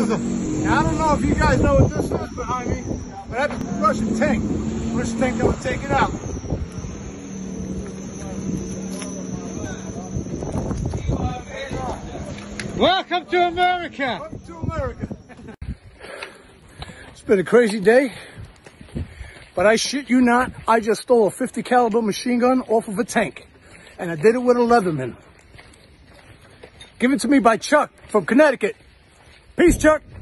is it? Now, I don't know if you guys know what this is behind me, but that's a Russian tank. Russian tank that would take it out. Welcome to America! Welcome to America! It's been a crazy day, but I shit you not, I just stole a 50 caliber machine gun off of a tank, and I did it with a Leatherman. Given to me by Chuck from Connecticut. Peace, Chuck!